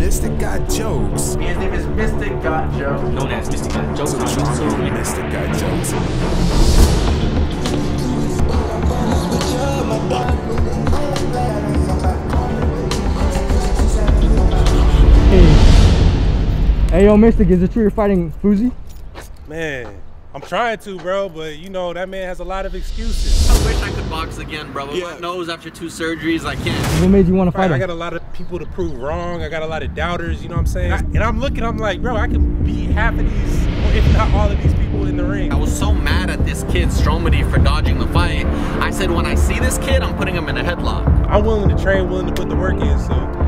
Mystic Got Jokes. His name is Mystic Got Jokes. Known as Mystic Got Jokes. Mystic Got Jokes. Hey, yo, Mystic, is it true you're fighting Fuzi? Man, I'm trying to, bro, but you know, that man has a lot of excuses. I wish I could box again, bro. With my nose after 2 surgeries, I can't. What made you want to fight I him? got a lot of people to prove wrong. I got a lot of doubters, you know what I'm saying? And I'm looking, I'm like, bro, I can beat half of these, or if not all of these people in the ring. I was so mad at this kid, Stromedy, for dodging the fight. I said, when I see this kid, I'm putting him in a headlock. I'm willing to train, willing to put the work in, so